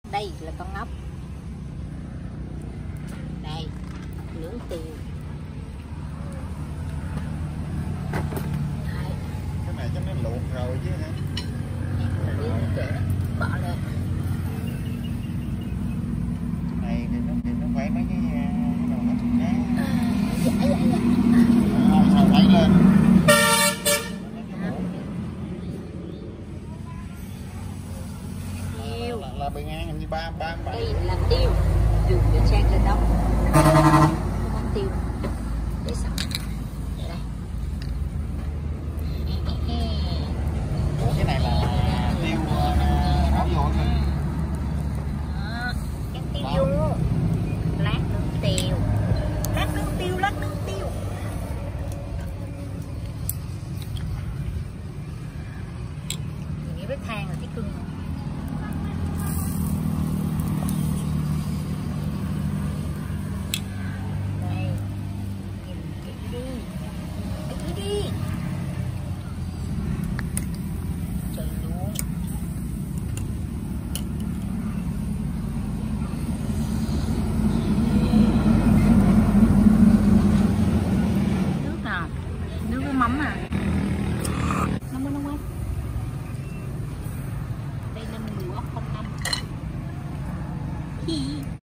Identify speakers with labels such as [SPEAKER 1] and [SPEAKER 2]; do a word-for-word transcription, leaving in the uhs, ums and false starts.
[SPEAKER 1] Đây là con ốc. Đây, nướng tiêu. Đấy.
[SPEAKER 2] Cái này chắc nó luộc rồi chứ hả?
[SPEAKER 1] Bỏ lên.
[SPEAKER 2] Cái này thì nó, thì nó phải mấy cái cái đầu nó thịt cá.
[SPEAKER 1] Dạ, dạ, dạ.
[SPEAKER 2] Không, sao lấy lên.
[SPEAKER 1] Tiêu.
[SPEAKER 2] Là, là bề ngang hình như ba ba ba.
[SPEAKER 1] Đây là tiêu. Dùng để trang lên đó. Không có tiêu. Để sẵn. Đây.
[SPEAKER 2] Ủa, cái này là tiêu nấu vô hả?
[SPEAKER 1] Đó. Cái tiêu vô. Lát nướng tiêu. Lát nướng tiêu, lát nướng tiêu. Mình nghĩ bếp than là cái cưng. Đây. Nhìn kỹ đi. Kỹ đi. Trời luôn. Nước nào? Nước với mắm à? Nóng quá, nóng quá.